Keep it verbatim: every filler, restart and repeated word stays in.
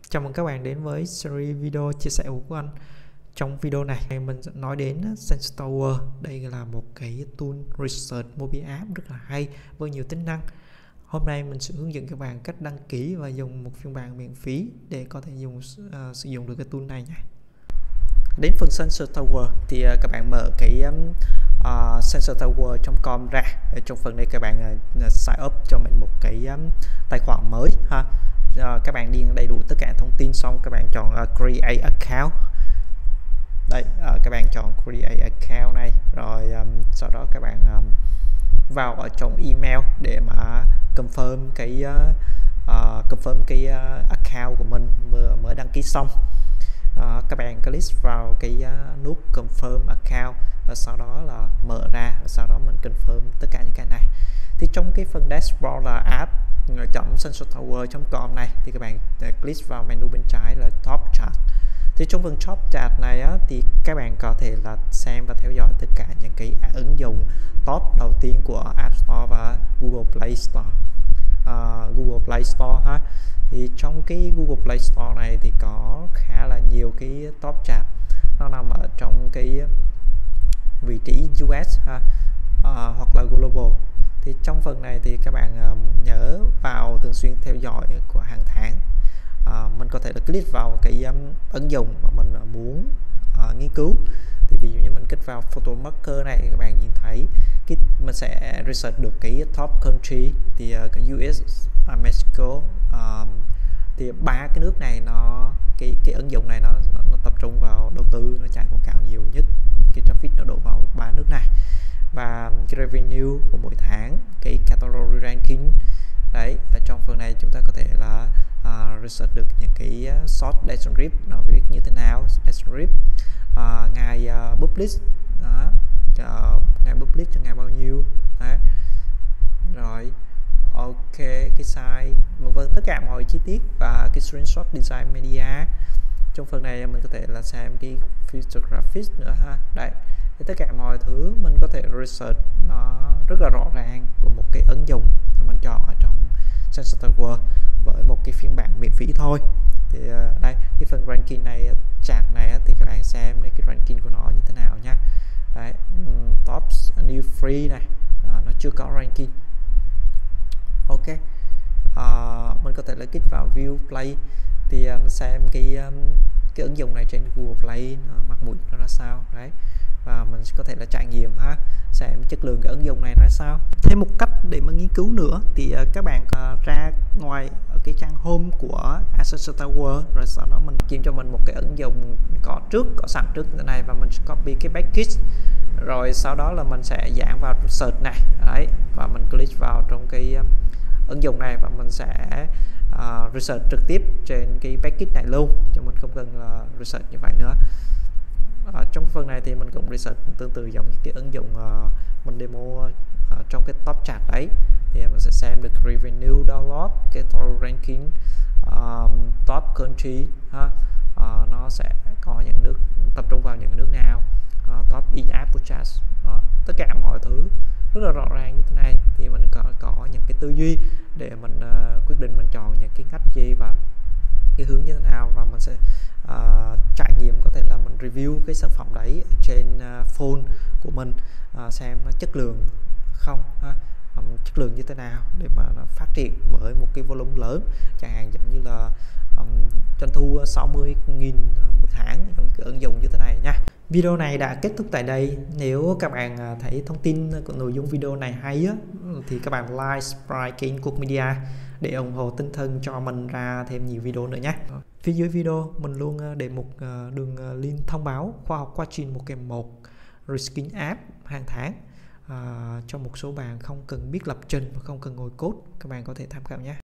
Chào mừng các bạn đến với series video chia sẻ của anh. Trong video này mình sẽ nói đến Sensor Tower. Đây là một cái tool research mobile app rất là hay với nhiều tính năng. Hôm nay mình sẽ hướng dẫn các bạn cách đăng ký và dùng một phiên bản miễn phí để có thể dùng uh, sử dụng được cái tool này nhé. Đến phần Sensor Tower thì uh, các bạn mở cái um, uh, sensor tower chấm com ra. Ở trong phần này các bạn uh, sign up cho mình một cái um, tài khoản mới ha. Uh, các bạn điền đầy đủ tất cả thông tin xong các bạn chọn uh, create account. Đây, uh, các bạn chọn create account này rồi um, sau đó các bạn um, vào ở trong email để mà confirm cái uh, uh, confirm cái uh, account của mình vừa mới đăng ký xong. Uh, các bạn click vào cái uh, nút confirm account và sau đó là mở ra và sau đó mình confirm tất cả những cái này. Thì trong cái phần dashboard là app chọn sensor tower chấm com này thì các bạn click vào menu bên trái là top chart. Thì trong phần top chart này á, thì các bạn có thể là xem và theo dõi tất cả những cái ứng dụng top đầu tiên của App Store và Google Play Store. Uh, Google Play Store ha. Thì trong cái Google Play Store này thì có khá là nhiều cái top chart, nó nằm ở trong cái vị trí u ét ha, uh, hoặc là global. Thì trong phần này thì các bạn uh, nhớ vào thường xuyên theo dõi của hàng tháng. Uh, mình có thể là click vào cái um, ứng dụng mà mình uh, muốn uh, nghiên cứu. Thì ví dụ như mình kích vào photo marker này, các bạn nhìn thấy cái mình sẽ research được cái top country thì uh, cái u ét, uh, Mexico, um, thì ba cái nước này nó cái cái ứng dụng này nó, nó, nó tập trung vào đầu tư, nó chạy quảng cáo nhiều nhất, cái traffic nó đổ vào ba nước này. Và cái revenue của mỗi tháng, cái category ranking đấy. Ở trong phần này chúng ta có thể là uh, research được những cái uh, short description nó viết như thế nào, description uh, ngày uh, publish đó, uh, ngày publish cho ngày bao nhiêu đấy. Rồi ok, cái size vân vân, tất cả mọi chi tiết và cái screenshot design media. Trong phần này mình có thể là xem cái filter graphics nữa ha. Đấy, thì tất cả mọi thứ mình có thể research nó rất là rõ ràng của một cái ứng dụng mình chọn ở trong Sensor Tower với một cái phiên bản miễn phí thôi. Thì uh, đây, cái phần ranking này, chart này thì các bạn xem cái ranking của nó như thế nào nha. Đấy, um, top new free này, uh, nó chưa có ranking. Ok, uh, mình có thể là kích vào view play thì um, xem cái um, cái ứng dụng này trên Google Play nó mặt mũi nó ra sao đấy, và mình có thể là trải nghiệm ha, xem chất lượng cái ứng dụng này ra sao. Thêm một cách để mà nghiên cứu nữa thì uh, các bạn uh, ra ngoài ở cái trang home của Sensor Tower rồi sau đó mình kiếm cho mình một cái ứng dụng có trước có sẵn trước như thế này và mình copy cái package rồi sau đó là mình sẽ dán vào search này đấy, và mình click vào trong cái um, ứng dụng này và mình sẽ uh, research trực tiếp trên cái package này luôn, cho mình không cần là uh, research như vậy nữa. Ở trong phần này thì mình cũng research tương tự giống như cái ứng dụng uh, mình demo uh, trong cái top chart đấy, thì mình sẽ xem được revenue download, cái total ranking, um, top country ha. Uh, nó sẽ có những nước, tập trung vào những nước nào, uh, top in-app purchase, uh, tất cả mọi thứ rất là rõ ràng như thế này. Thì mình có, có những cái tư duy để mình uh, quyết định mình chọn những cái ngách gì và cái hướng như thế nào, và mình sẽ uh, trải nghiệm, có thể là mình review cái sản phẩm đấy trên uh, phone của mình, uh, xem nó chất lượng không ha, um, chất lượng như thế nào để mà nó phát triển với một cái volume lớn, chẳng hạn giống như là um, doanh thu sáu mươi nghìn mỗi tháng trong cái ứng dụng như thế này nha. Video này đã kết thúc tại đây. Nếu các bạn thấy thông tin của nội dung video này hay á, thì các bạn like, subscribe kênh Quốc Media để ủng hộ tinh thần cho mình ra thêm nhiều video nữa nhé. Phía dưới video mình luôn để một đường link thông báo khoa học quá trình một kèm một reskin app hàng tháng à, cho một số bạn không cần biết lập trình và không cần ngồi code, các bạn có thể tham khảo nhé.